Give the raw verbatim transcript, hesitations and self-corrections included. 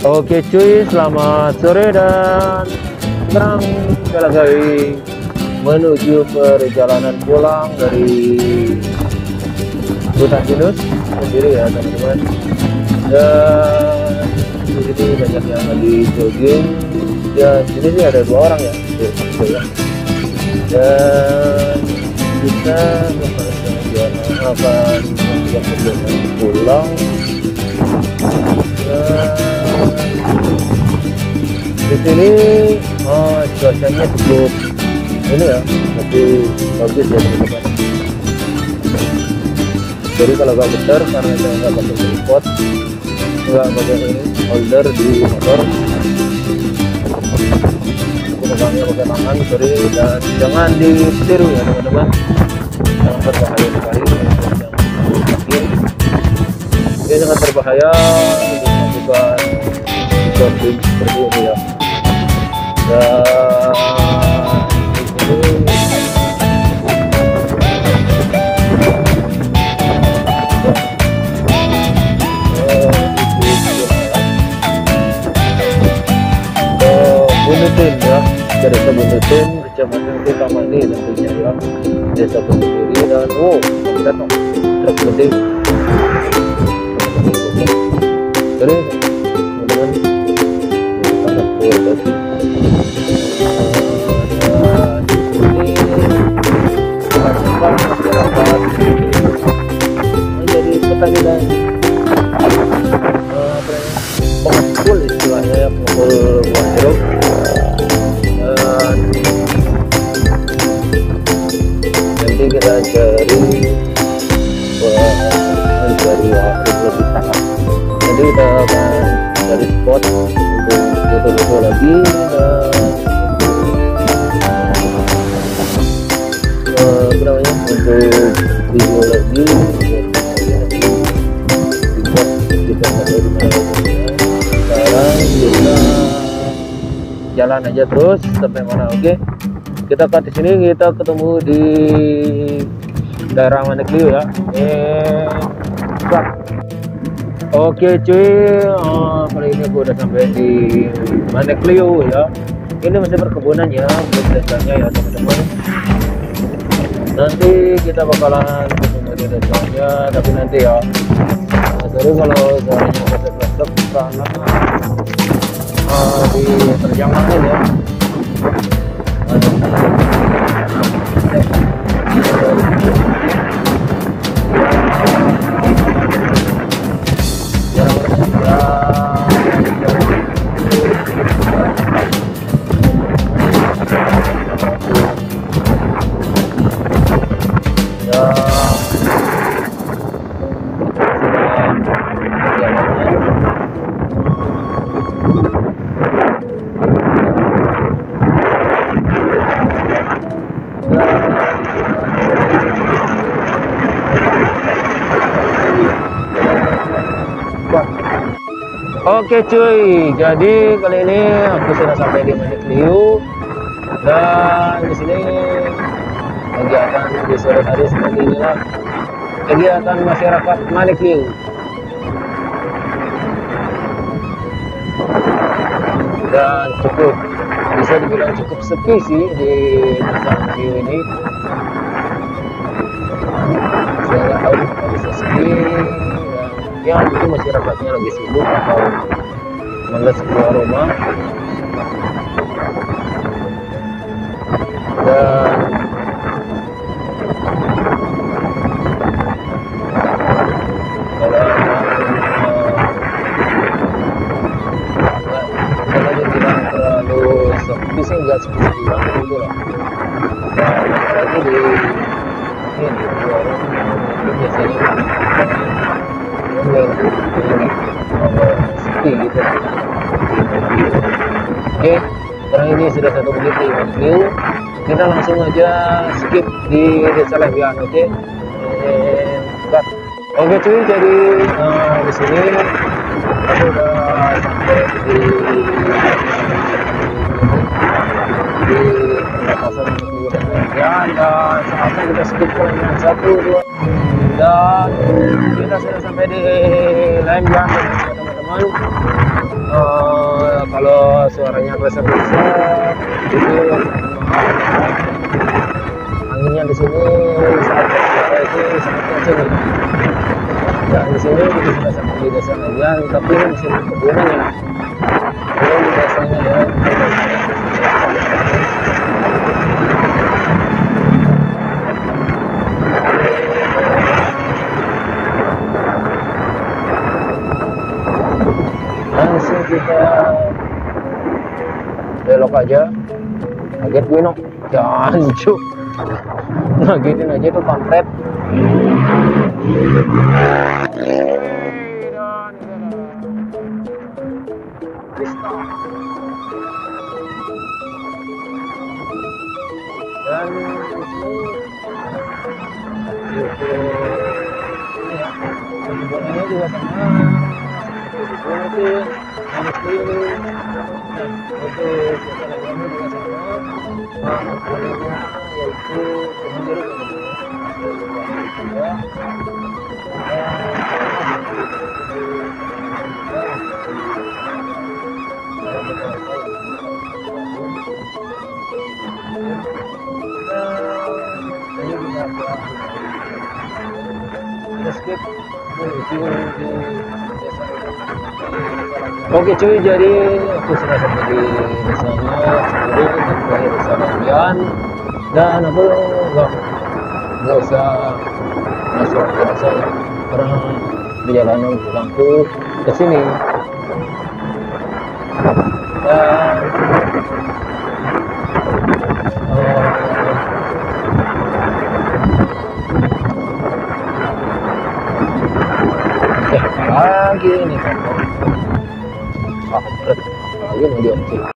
Oke cuy, selamat sore dan sekarang kita lagi menuju perjalanan pulang dari Hutan Pinus sendiri ya teman-teman. Dan di sini banyak yang lagi jogging. Ya di sini ada dua orang ya, gitu ya. Dan kita akan yang perjalanan pulang. Di sini oh, cuacanya cukup ini ya, tapi bagus ya teman-teman. Jadi kalau nggak bener karena saya nggak pakai tripod, nggak pakai ini holder di motor, aku pegangnya pakai tangan, sorry, dan jangan ditiru ya teman-teman, sangat berbahaya sekali. Ini sangat berbahaya untuk melakukan shopping seperti ini ya. Dan ini Bunutin ya, dari Bunutin, Kecamatan Kutamani tentunya ya, Desa Kediri. Dan oh, datang truk gede. Jadi teman-teman sangat kuat tadi. Masyarakat menjadi petani dan pengepul istilahnya ya, pengepul buah jeruk. Dan nanti kita cari mencari waktu lebih sangat. Jadi kita akan cari spot untuk foto-foto lagi dan apa namanya untuk video lagi. Dibuat kita sampai di mana. Sekarang kita jalan aja terus sampai mana. Oke, kita cut di sini, kita ketemu di daerah Manekliu ya. Eh, cut. Oke cuy, oh, kali ini aku udah sampai di Manekliu ya. Ini masih perkebunan ya, belum desanya ya teman-teman. Nanti kita bakalan ketemu di desanya, tapi nanti ya. Nah, sorry kalau suaranya kesek-kesek karena uh, di terjangan ya. Oke cuy, jadi kali ini aku sudah sampai di Manekliu dan di sini kegiatan di sore hari seperti inilah kegiatan masyarakat Manekliu. Dan cukup bisa dibilang cukup sepi sih di desa Manekliu ini. Saya nggak tahu kalau bisa sepi. Ya mungkin masyarakatnya lagi sibuk atau males keluar rumah. Dan kalau kalau dibilang terlalu sepi sih nggak sepi banget gitu lah. Dan apalagi di ini di warung biasanya sepi gitu. Oke, sekarang ini sudah satu menit di Manekliu. Kita langsung aja skip di Desa Lebihan. Oke, cut. Oke cuy, jadi uh, di sini aku udah sampai di di perbatasan Manekliu dan Lebihan. Dan saatnya kita skip ke satu dua. Dan kita sudah sampai di Lebihan teman-teman. Uh, uh, suaranya besar-besar itu anginnya di sini saat bersuara itu sangat kencang nih. Dan di sini itu sudah sampai di desa Nayan, tapi ini di sini kebunan ya. Ini di desanya ya. Langsung kita belok aja. Kaget gue no, jancu. Nah gini aja tuh kampret. Dan itu ya, kebunannya juga sama. Itu harus keliling. Nah, itu suasananya juga sama. Nah, kulitnya yaitu pohon jeruk juga. Skip menuju di desa. Oke cuy, jadi aku sudah sampai di desanya sendiri, dari desa Nayan, dan aku nggak nggak usah masuk ke desa ya, karena perjalanan pulangku ke sini. Dan lagi nih kan, ah, lagi mau diopsi.